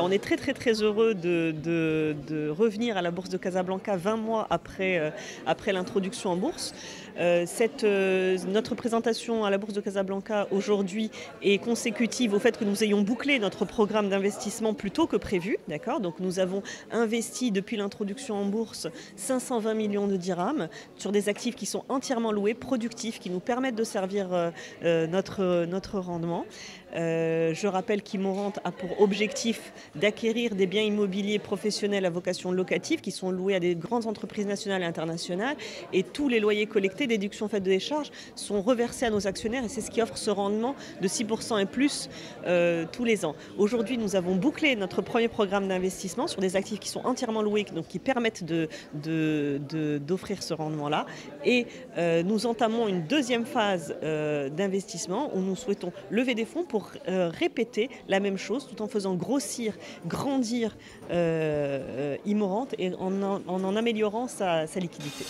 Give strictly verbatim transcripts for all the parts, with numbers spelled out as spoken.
Alors on est très très très heureux de, de, de revenir à la Bourse de Casablanca vingt mois après, euh, après l'introduction en bourse. Euh, cette, euh, notre présentation à la Bourse de Casablanca aujourd'hui est consécutive au fait que nous ayons bouclé notre programme d'investissement plus tôt que prévu. D'accord ? Donc nous avons investi depuis l'introduction en bourse cinq cent vingt millions de dirhams sur des actifs qui sont entièrement loués, productifs, qui nous permettent de servir euh, euh, notre, notre rendement. Euh, je rappelle qu'Immorente a pour objectif d'acquérir des biens immobiliers professionnels à vocation locative qui sont loués à des grandes entreprises nationales et internationales, et tous les loyers collectés, déductions faites des charges, sont reversés à nos actionnaires, et c'est ce qui offre ce rendement de six pour cent et plus euh, tous les ans. Aujourd'hui, nous avons bouclé notre premier programme d'investissement sur des actifs qui sont entièrement loués, donc qui permettent de, de, de, d'offrir ce rendement-là, et euh, nous entamons une deuxième phase euh, d'investissement où nous souhaitons lever des fonds pour euh, répéter la même chose tout en faisant grossir, grandir euh, Immorente et en en, en, en améliorant sa, sa liquidité.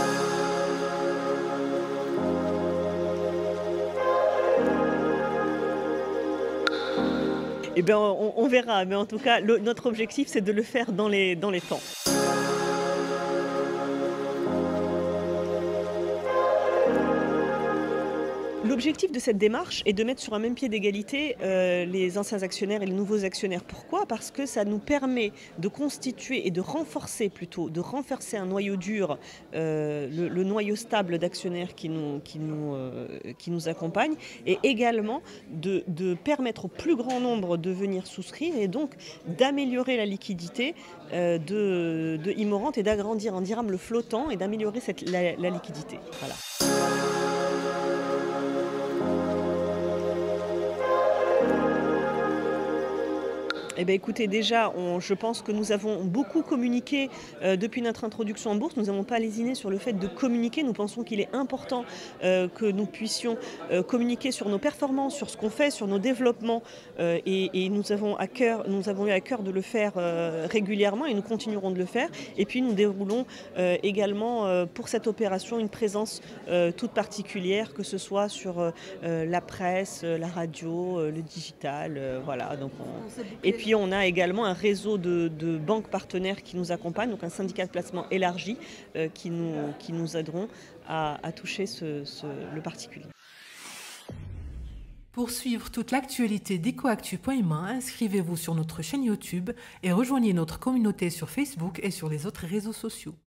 Eh bien, on, on verra, mais en tout cas, le, notre objectif, c'est de le faire dans les, dans les temps. L'objectif de cette démarche est de mettre sur un même pied d'égalité euh, les anciens actionnaires et les nouveaux actionnaires. Pourquoi ? Parce que ça nous permet de constituer et de renforcer plutôt, de renforcer un noyau dur, euh, le, le noyau stable d'actionnaires qui nous, qui, nous, euh, qui nous accompagne, et également de, de permettre au plus grand nombre de venir souscrire et donc d'améliorer la liquidité euh, de, de Immorente et d'agrandir en dirham le flottant et d'améliorer cette, la, la liquidité. Voilà. Eh bien, écoutez, déjà, on, je pense que nous avons beaucoup communiqué euh, depuis notre introduction en bourse. Nous n'avons pas lésiné sur le fait de communiquer. Nous pensons qu'il est important euh, que nous puissions euh, communiquer sur nos performances, sur ce qu'on fait, sur nos développements. Euh, et, et nous avons à cœur, nous avons eu à cœur de le faire euh, régulièrement et nous continuerons de le faire. Et puis, nous déroulons euh, également euh, pour cette opération une présence euh, toute particulière, que ce soit sur euh, la presse, la radio, euh, le digital. Euh, voilà. Donc, on... Et puis, on a également un réseau de, de banques partenaires qui nous accompagnent, donc un syndicat de placement élargi euh, qui, nous, qui nous aideront à, à toucher ce, ce, le particulier. Pour suivre toute l'actualité d'Ecoactu point M A, inscrivez-vous sur notre chaîne YouTube et rejoignez notre communauté sur Facebook et sur les autres réseaux sociaux.